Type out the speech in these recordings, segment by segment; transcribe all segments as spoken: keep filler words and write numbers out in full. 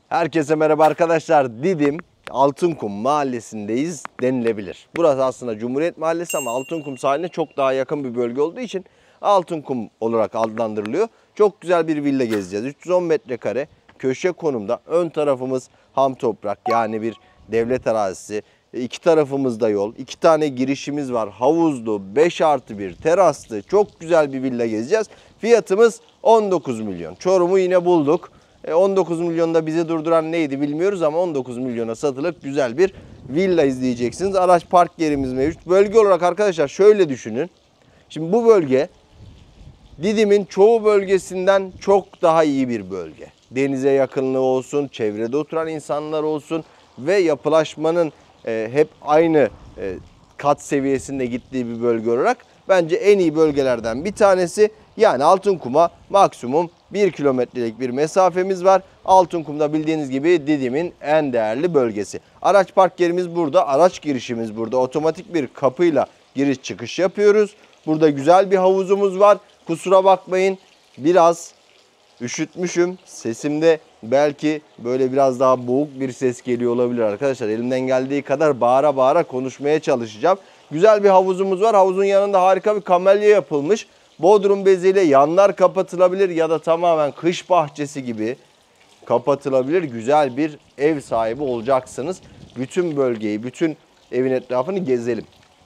Herkese merhaba arkadaşlar. Didim Altınkum mahallesindeyiz denilebilir. Burası aslında Cumhuriyet Mahallesi ama Altınkum sahiline çok daha yakın bir bölge olduğu için Altınkum olarak adlandırılıyor. Çok güzel bir villa gezeceğiz. üç yüz on metrekare köşe konumda. Ön tarafımız ham toprak, yani bir devlet arazisi. İki tarafımızda yol. iki tane girişimiz var. Havuzlu, beş artı bir teraslı çok güzel bir villa gezeceğiz. Fiyatımız on dokuz milyon. Çorum'u yine bulduk. on dokuz milyonda bizi durduran neydi bilmiyoruz ama on dokuz milyona satılık güzel bir villa izleyeceksiniz. Araç park yerimiz mevcut. Bölge olarak arkadaşlar şöyle düşünün. Şimdi bu bölge Didim'in çoğu bölgesinden çok daha iyi bir bölge. Denize yakınlığı olsun, çevrede oturan insanlar olsun ve yapılaşmanın e, hep aynı e, kat seviyesinde gittiği bir bölge olarak bence en iyi bölgelerden bir tanesi. Yani Altınkum'a maksimum bir kilometrelik bir mesafemiz var. Altınkum'da bildiğiniz gibi Didim'in en değerli bölgesi. Araç park yerimiz burada, araç girişimiz burada. Otomatik bir kapıyla giriş çıkış yapıyoruz. Burada güzel bir havuzumuz var. Kusura bakmayın, biraz üşütmüşüm. Sesimde belki böyle biraz daha boğuk bir ses geliyor olabilir arkadaşlar. Elimden geldiği kadar bağıra bağıra konuşmaya çalışacağım. Güzel bir havuzumuz var. Havuzun yanında harika bir kamelya yapılmış. Bodrum beziyle yanlar kapatılabilir ya da tamamen kış bahçesi gibi kapatılabilir. Güzel bir ev sahibi olacaksınız. Bütün bölgeyi, bütün evin etrafını gezelim.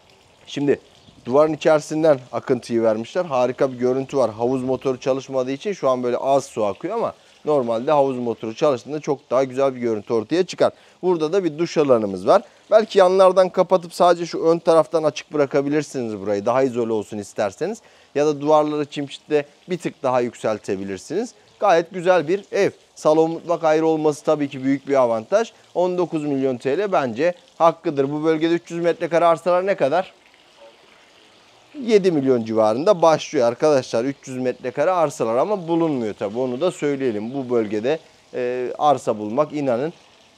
Şimdi duvarın içerisinden akıntıyı vermişler. Harika bir görüntü var. Havuz motoru çalışmadığı için şu an böyle az su akıyor ama normalde havuz motoru çalıştığında çok daha güzel bir görüntü ortaya çıkar. Burada da bir duş alanımız var. Belki yanlardan kapatıp sadece şu ön taraftan açık bırakabilirsiniz burayı. Daha izole olsun isterseniz. Ya da duvarları çimşitle bir tık daha yükseltebilirsiniz. Gayet güzel bir ev. Salon mutfak ayrı olması tabii ki büyük bir avantaj. on dokuz milyon T L bence hakkıdır. Bu bölgede üç yüz metrekare arsalar ne kadar? yedi milyon civarında başlıyor arkadaşlar. üç yüz metrekare arsalar ama bulunmuyor tabii, onu da söyleyelim. Bu bölgede e, arsa bulmak, inanın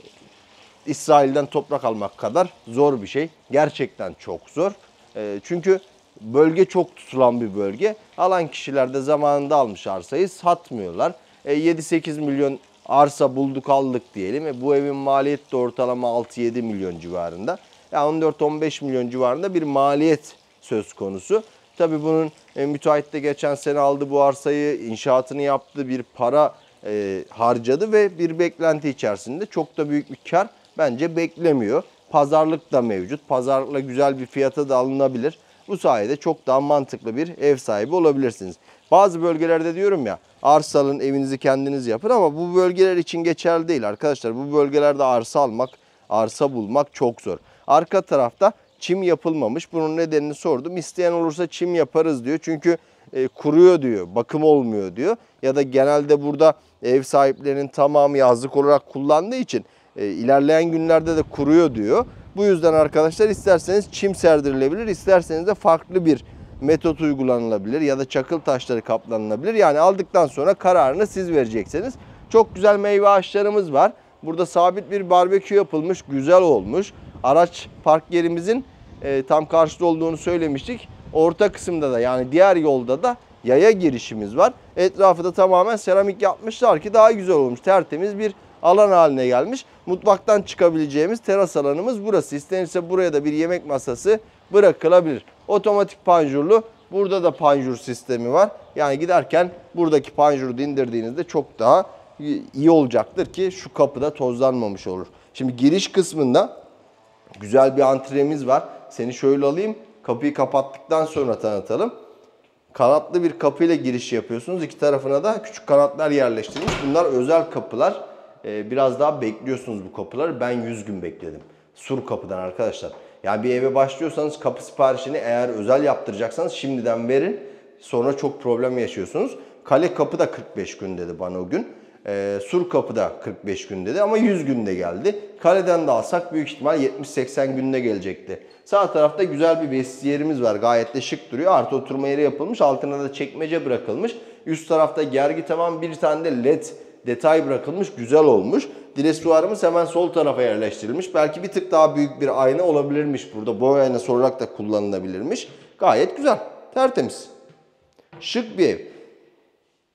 İsrail'den toprak almak kadar zor bir şey. Gerçekten çok zor. E, çünkü bölge çok tutulan bir bölge. Alan kişiler de zamanında almış arsayı satmıyorlar. E, yedi sekiz milyon arsa bulduk aldık diyelim. E, bu evin maliyeti de ortalama altı yedi milyon civarında. Yani on dört on beş milyon civarında bir maliyet söz konusu. Tabii bunun e, müteahhit de geçen sene aldı bu arsayı, inşaatını yaptı, bir para e, harcadı ve bir beklenti içerisinde çok da büyük bir kar bence beklemiyor. Pazarlık da mevcut. Pazarlıkla güzel bir fiyata da alınabilir. Bu sayede çok daha mantıklı bir ev sahibi olabilirsiniz. Bazı bölgelerde diyorum ya, arsa alın, evinizi kendiniz yapın ama bu bölgeler için geçerli değil arkadaşlar. Bu bölgelerde arsa almak, arsa bulmak çok zor. Arka tarafta çim yapılmamış. Bunun nedenini sordum. İsteyen olursa çim yaparız diyor. Çünkü e, kuruyor diyor. Bakım olmuyor diyor. Ya da genelde burada ev sahiplerinin tamamı yazlık olarak kullandığı için e, ilerleyen günlerde de kuruyor diyor. Bu yüzden arkadaşlar isterseniz çim serdirilebilir, isterseniz de farklı bir metot uygulanılabilir ya da çakıl taşları kaplanılabilir. Yani aldıktan sonra kararını siz vereceksiniz. Çok güzel meyve ağaçlarımız var. Burada sabit bir barbekü yapılmış, güzel olmuş. Araç park yerimizin e, tam karşıda olduğunu söylemiştik. Orta kısımda da, yani diğer yolda da yaya girişimiz var. Etrafı da tamamen seramik yapmışlar ki daha güzel olmuş. Tertemiz bir alan haline gelmiş. Mutfaktan çıkabileceğimiz teras alanımız burası. İstenirse buraya da bir yemek masası bırakılabilir. Otomatik panjurlu. Burada da panjur sistemi var. Yani giderken buradaki panjuru indirdiğinizde çok daha iyi olacaktır ki şu kapıda tozlanmamış olur. Şimdi giriş kısmında güzel bir antremiz var. Seni şöyle alayım. Kapıyı kapattıktan sonra tanıtalım. Kanatlı bir kapıyla giriş yapıyorsunuz. İki tarafına da küçük kanatlar yerleştirilmiş. Bunlar özel kapılar. Ee, biraz daha bekliyorsunuz bu kapıları. Ben yüz gün bekledim. Sur kapıdan arkadaşlar. Yani bir eve başlıyorsanız kapı siparişini eğer özel yaptıracaksanız şimdiden verin. Sonra çok problem yaşıyorsunuz. Kale kapı da kırk beş gün dedi bana o gün. Ee, sur kapı da kırk beş gün dedi ama yüz günde geldi. Kaleden de alsak büyük ihtimal yetmiş seksen günde gelecekti. Sağ tarafta güzel bir vestiyerimiz var. Gayet de şık duruyor. Artı oturma yeri yapılmış. Altına da çekmece bırakılmış. Üst tarafta gergi tavan, bir tane de led detay bırakılmış. Güzel olmuş. Dresuarımız hemen sol tarafa yerleştirilmiş. Belki bir tık daha büyük bir ayna olabilirmiş burada. Boy aynası olarak da kullanılabilirmiş. Gayet güzel. Tertemiz. Şık bir ev.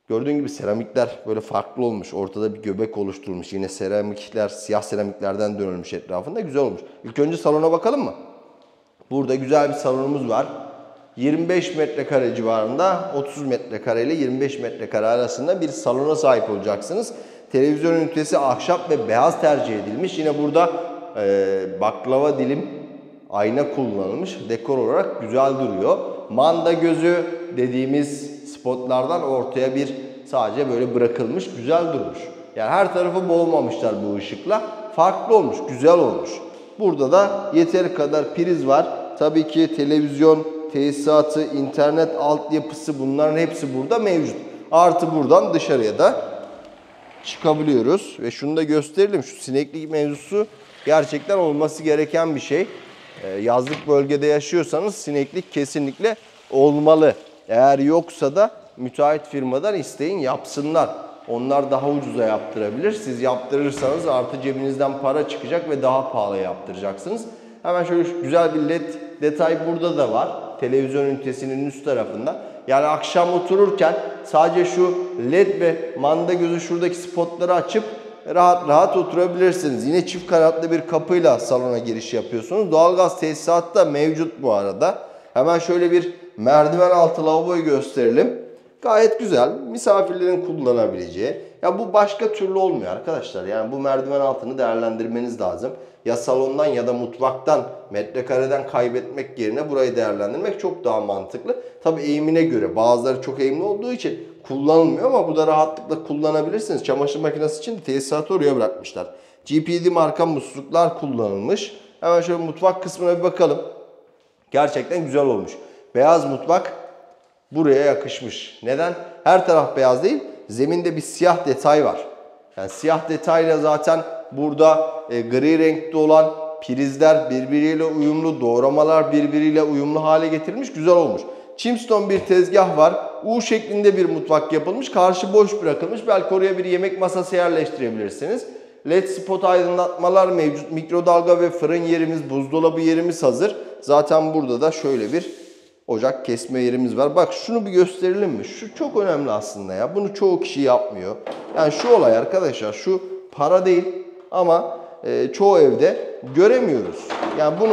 Gördüğün gibi seramikler böyle farklı olmuş. Ortada bir göbek oluşturulmuş. Yine seramikler, siyah seramiklerden dönülmüş etrafında. Güzel olmuş. İlk önce salona bakalım mı? Burada güzel bir salonumuz var. yirmi beş metrekare civarında, otuz metrekare ile yirmi beş metrekare arasında bir salona sahip olacaksınız. Televizyon ünitesi ahşap ve beyaz tercih edilmiş. Yine burada e, baklava dilim ayna kullanılmış. Dekor olarak güzel duruyor. Manda gözü dediğimiz spotlardan ortaya bir sadece böyle bırakılmış, güzel durmuş. Yani her tarafı boğmamışlar bu ışıkla. Farklı olmuş, güzel olmuş. Burada da yeteri kadar priz var. Tabii ki televizyon tesisatı, internet altyapısı, bunların hepsi burada mevcut. Artı buradan dışarıya da çıkabiliyoruz. Ve şunu da gösterelim. Şu sineklik mevzusu gerçekten olması gereken bir şey. Ee, yazlık bölgede yaşıyorsanız sineklik kesinlikle olmalı. Eğer yoksa da müteahhit firmadan isteyin, yapsınlar. Onlar daha ucuza yaptırabilir. Siz yaptırırsanız artı cebinizden para çıkacak ve daha pahalı yaptıracaksınız. Hemen şöyle güzel bir led detay burada da var. Televizyon ünitesinin üst tarafında. Yani akşam otururken sadece şu led ve manda gözü şuradaki spotları açıp rahat rahat oturabilirsiniz. Yine çift kanatlı bir kapıyla salona giriş yapıyorsunuz. Doğalgaz tesisatı da mevcut bu arada. Hemen şöyle bir merdiven altı lavaboyu gösterelim. Gayet güzel. Misafirlerin kullanabileceği. Ya bu başka türlü olmuyor arkadaşlar. Yani bu merdiven altını değerlendirmeniz lazım. Ya salondan ya da mutfaktan, metrekareden kaybetmek yerine burayı değerlendirmek çok daha mantıklı. Tabii eğimine göre. Bazıları çok eğimli olduğu için kullanılmıyor ama bu da rahatlıkla kullanabilirsiniz. Çamaşır makinesi için de tesisatı oraya bırakmışlar. G P D marka musluklar kullanılmış. Hemen şöyle mutfak kısmına bir bakalım. Gerçekten güzel olmuş. Beyaz mutfak buraya yakışmış. Neden? Her taraf beyaz değil. Zeminde bir siyah detay var. Yani siyah detayla zaten burada e, gri renkte olan prizler birbiriyle uyumlu, doğramalar birbiriyle uyumlu hale getirilmiş. Güzel olmuş. Chimstone bir tezgah var. U şeklinde bir mutfak yapılmış. Karşı boş bırakılmış. Belki oraya bir yemek masası yerleştirebilirsiniz. Led spot aydınlatmalar mevcut. Mikrodalga ve fırın yerimiz, buzdolabı yerimiz hazır. Zaten burada da şöyle bir ocak kesme yerimiz var. Bak şunu bir gösterelim mi? Şu çok önemli aslında ya. Bunu çoğu kişi yapmıyor. Yani şu olay arkadaşlar, şu para değil ama e, çoğu evde göremiyoruz. Yani bunu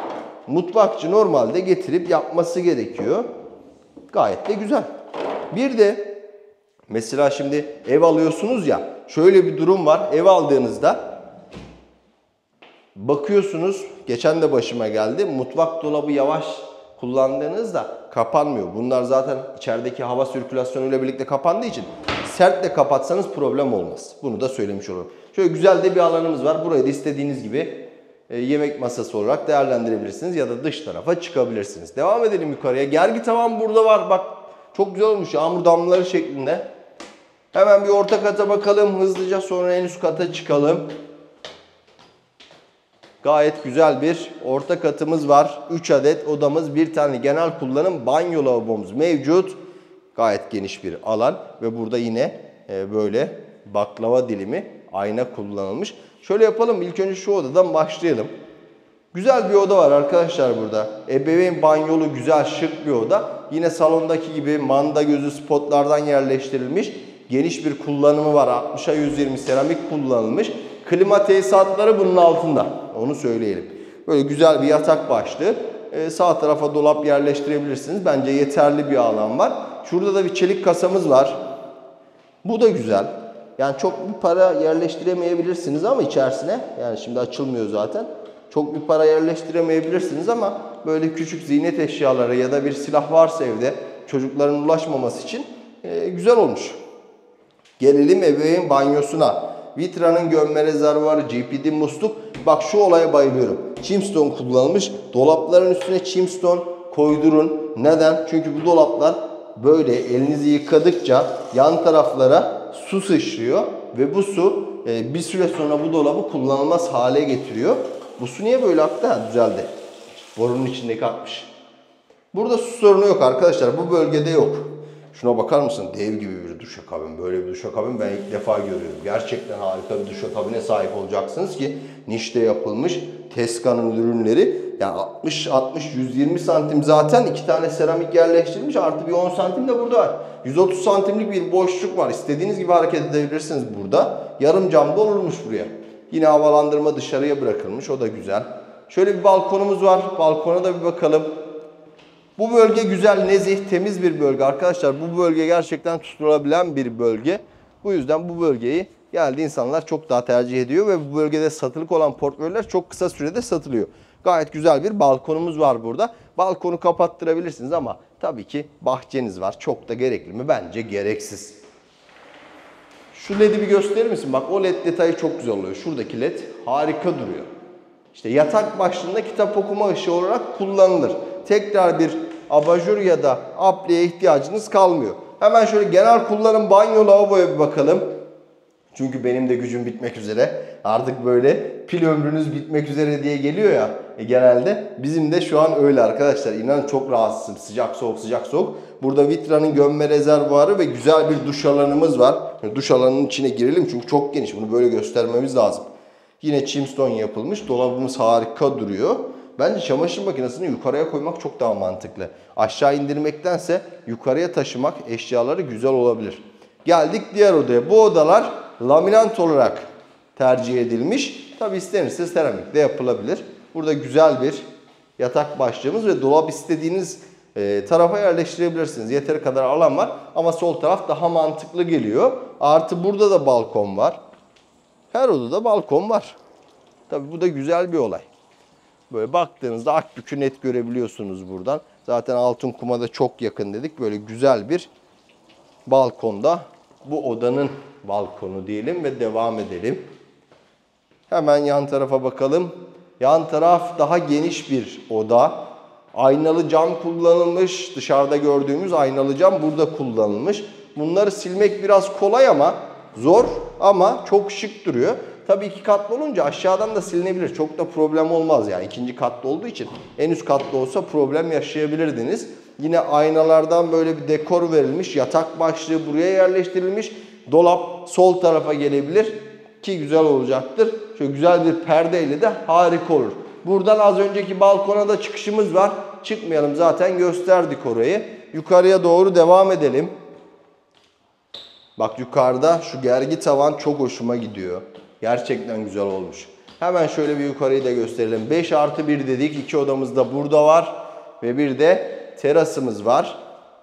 mutfakçı normalde getirip yapması gerekiyor. Gayet de güzel. Bir de mesela şimdi ev alıyorsunuz ya, şöyle bir durum var. Ev aldığınızda bakıyorsunuz, geçen de başıma geldi. Mutfak dolabı yavaş kullandığınızda kapanmıyor. Bunlar zaten içerideki hava sirkülasyonuyla birlikte kapandığı için sertle kapatsanız problem olmaz. Bunu da söylemiş olurum. Şöyle güzel de bir alanımız var. Burayı da istediğiniz gibi e, yemek masası olarak değerlendirebilirsiniz ya da dış tarafa çıkabilirsiniz. Devam edelim yukarıya. Gergi tavan burada var. Bak çok güzel olmuş. Yağmur damlaları şeklinde. Hemen bir orta kata bakalım hızlıca, sonra en üst kata çıkalım. Gayet güzel bir orta katımız var. üç adet odamız, bir tane genel kullanım banyo lavabomuz mevcut. Gayet geniş bir alan ve burada yine böyle baklava dilimi ayna kullanılmış. Şöyle yapalım, ilk önce şu odadan başlayalım. Güzel bir oda var arkadaşlar burada. Ebeveyn banyolu, güzel şık bir oda. Yine salondaki gibi manda gözü spotlardan yerleştirilmiş. Geniş bir kullanımı var. altmışa yüz yirmi seramik kullanılmış. Klima tesisatları bunun altında. Onu söyleyelim. Böyle güzel bir yatak başlığı. Ee, sağ tarafa dolap yerleştirebilirsiniz. Bence yeterli bir alan var. Şurada da bir çelik kasamız var. Bu da güzel. Yani çok bir para yerleştiremeyebilirsiniz ama içerisine. Yani şimdi açılmıyor zaten. Çok bir para yerleştiremeyebilirsiniz ama böyle küçük ziynet eşyaları ya da bir silah varsa evde çocukların ulaşmaması için e, güzel olmuş. Gelelim ebeveyn banyosuna. Vitra'nın gömme rezervuarı, G P D musluk. Bak şu olaya bayılıyorum. Chimstone kullanılmış. Dolapların üstüne Chimstone koydurun. Neden? Çünkü bu dolaplar böyle elinizi yıkadıkça yan taraflara su sıçrıyor. Ve bu su bir süre sonra bu dolabı kullanılmaz hale getiriyor. Bu su niye böyle aktı? Ha, düzeldi. Borunun içindeki akmış. Burada su sorunu yok arkadaşlar. Bu bölgede yok. Şuna bakar mısın? Dev gibi bir duşakabin. Böyle bir duşakabin ben ilk defa görüyorum. Gerçekten harika bir duşakabine sahip olacaksınız ki nişte yapılmış Tezcan'ın ürünleri Yani altmış altmış yüz yirmi santim zaten iki tane seramik yerleştirilmiş. Artı bir on santim de burada var. yüz otuz santimlik bir boşluk var. İstediğiniz gibi hareket edebilirsiniz burada. Yarım cam da olurmuş buraya. Yine havalandırma dışarıya bırakılmış. O da güzel. Şöyle bir balkonumuz var. Balkona da bir bakalım. Bu bölge güzel, nezih, temiz bir bölge arkadaşlar. Bu bölge gerçekten tutulabilen bir bölge. Bu yüzden bu bölgeyi geldi insanlar çok daha tercih ediyor ve bu bölgede satılık olan portföyler çok kısa sürede satılıyor. Gayet güzel bir balkonumuz var burada. Balkonu kapattırabilirsiniz ama tabii ki bahçeniz var. Çok da gerekli mi? Bence gereksiz. Şu ledi bir gösterir misin? Bak o led detayı çok güzel oluyor. Şuradaki led harika duruyor. İşte yatak başlığında kitap okuma ışığı olarak kullanılır. Tekrar bir abajur ya da apliye ihtiyacınız kalmıyor. Hemen şöyle genel kullanım banyo lavaboya bir bakalım. Çünkü benim de gücüm bitmek üzere. Artık böyle pil ömrünüz bitmek üzere diye geliyor ya e genelde. Bizim de şu an öyle arkadaşlar. İnanın çok rahatsızım. Sıcak soğuk sıcak soğuk. Burada Vitra'nın gömme rezervuarı ve güzel bir duş alanımız var. Yani duş alanının içine girelim çünkü çok geniş. Bunu böyle göstermemiz lazım. Yine chimstone yapılmış. Dolabımız harika duruyor. Bence çamaşır makinesini yukarıya koymak çok daha mantıklı. Aşağı indirmektense yukarıya taşımak eşyaları güzel olabilir. Geldik diğer odaya. Bu odalar laminant olarak tercih edilmiş. Tabi istenirse seramik de yapılabilir. Burada güzel bir yatak başlığımız ve dolap istediğiniz e, tarafa yerleştirebilirsiniz. Yeteri kadar alan var ama sol taraf daha mantıklı geliyor. Artı burada da balkon var. Her odada balkon var. Tabi bu da güzel bir olay. Böyle baktığınızda Akbük'ü net görebiliyorsunuz buradan. Zaten Altınkum'a da çok yakın dedik. Böyle güzel bir balkonda bu odanın balkonu diyelim ve devam edelim. Hemen yan tarafa bakalım. Yan taraf daha geniş bir oda. Aynalı cam kullanılmış. Dışarıda gördüğümüz aynalı cam burada kullanılmış. Bunları silmek biraz kolay ama zor ama çok şık duruyor. Tabii iki katlı olunca aşağıdan da silinebilir. Çok da problem olmaz yani. İkinci katlı olduğu için en üst katlı olsa problem yaşayabilirdiniz. Yine aynalardan böyle bir dekor verilmiş. Yatak başlığı buraya yerleştirilmiş. Dolap sol tarafa gelebilir ki güzel olacaktır. Şöyle güzel bir perdeyle de harika olur. Buradan az önceki balkona da çıkışımız var. Çıkmayalım zaten gösterdik orayı. Yukarıya doğru devam edelim. Bak yukarıda şu gergi tavan çok hoşuma gidiyor. Gerçekten güzel olmuş. Hemen şöyle bir yukarıyı da gösterelim. beş artı bir dedik. İki odamız da burada var. Ve bir de terasımız var.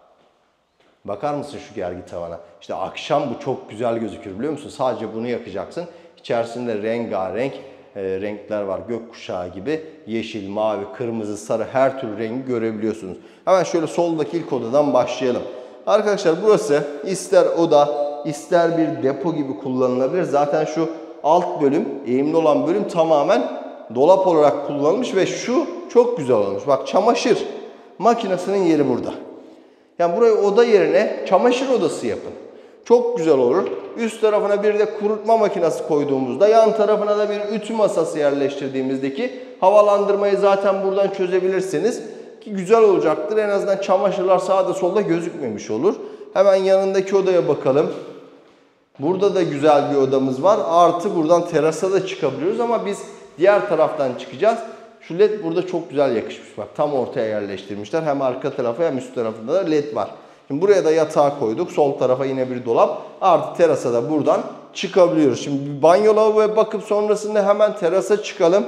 Bakar mısın şu gergi tavana? İşte akşam bu çok güzel gözükür biliyor musun? Sadece bunu yakacaksın. İçerisinde rengarenk e, renkler var. Gökkuşağı gibi. Yeşil, mavi, kırmızı, sarı her türlü rengi görebiliyorsunuz. Hemen şöyle soldaki ilk odadan başlayalım. Arkadaşlar burası ister oda, ister bir depo gibi kullanılabilir. Zaten şu alt bölüm, eğimli olan bölüm tamamen dolap olarak kullanılmış ve şu çok güzel olmuş. Bak çamaşır makinesinin yeri burada. Yani burayı oda yerine çamaşır odası yapın. Çok güzel olur. Üst tarafına bir de kurutma makinesi koyduğumuzda yan tarafına da bir ütü masası yerleştirdiğimizdeki havalandırmayı zaten buradan çözebilirsiniz. Ki güzel olacaktır. En azından çamaşırlar sağda solda gözükmemiş olur. Hemen yanındaki odaya bakalım. Burada da güzel bir odamız var. Artı buradan terasa da çıkabiliyoruz ama biz diğer taraftan çıkacağız. Şu led burada çok güzel yakışmış. Bak tam ortaya yerleştirmişler. Hem arka tarafa hem üst tarafında da led var. Şimdi buraya da yatağı koyduk. Sol tarafa yine bir dolap. Artı terasa da buradan çıkabiliyoruz. Şimdi bir banyo lavaboya bakıp sonrasında hemen terasa çıkalım.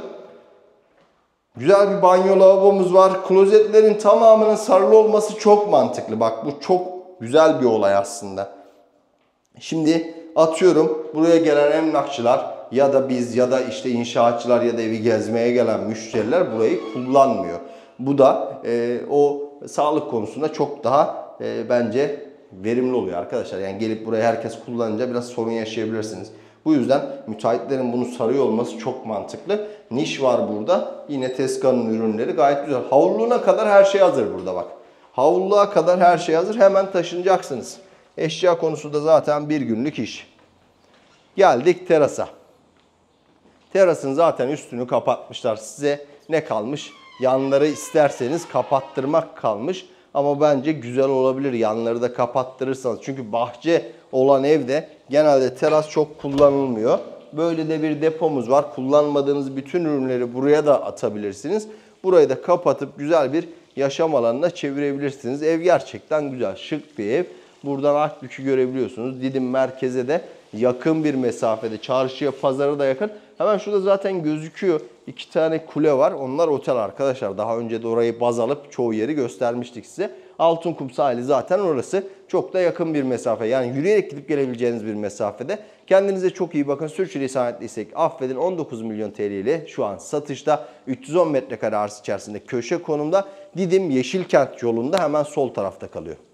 Güzel bir banyo lavabomuz var. Klozetlerin tamamının sarılı olması çok mantıklı. Bak bu çok güzel bir olay aslında. Şimdi atıyorum buraya gelen emlakçılar ya da biz ya da işte inşaatçılar ya da evi gezmeye gelen müşteriler burayı kullanmıyor. Bu da e, o sağlık konusunda çok daha e, bence verimli oluyor arkadaşlar. Yani gelip buraya herkes kullanınca biraz sorun yaşayabilirsiniz. Bu yüzden müteahhitlerin bunu sarıyor olması çok mantıklı. Niş var burada. Yine Tezcan'ın ürünleri gayet güzel. Havluluğuna kadar her şey hazır burada bak. Havluluğa kadar her şey hazır. Hemen taşınacaksınız. Eşya konusu da zaten bir günlük iş. Geldik terasa. Terasın zaten üstünü kapatmışlar. Size ne kalmış? Yanları isterseniz kapattırmak kalmış. Ama bence güzel olabilir yanları da kapattırırsanız. Çünkü bahçe olan evde genelde teras çok kullanılmıyor. Böyle de bir depomuz var. Kullanmadığınız bütün ürünleri buraya da atabilirsiniz. Burayı da kapatıp güzel bir yaşam alanına çevirebilirsiniz. Ev gerçekten güzel, şık bir ev. Buradan Akbük'ü görebiliyorsunuz. Didim merkeze de yakın bir mesafede. Çarşıya, pazara da yakın. Hemen şurada zaten gözüküyor. İki tane kule var. Onlar otel arkadaşlar. Daha önce de orayı baz alıp çoğu yeri göstermiştik size. Altınkum sahili zaten orası. Çok da yakın bir mesafe. Yani yürüyerek gidip gelebileceğiniz bir mesafede. Kendinize çok iyi bakın. Sürçülisan ettiysek affedin. on dokuz milyon T L ile şu an satışta. üç yüz on metrekare arsa içerisinde köşe konumda. Didim Yeşilkent yolunda hemen sol tarafta kalıyor.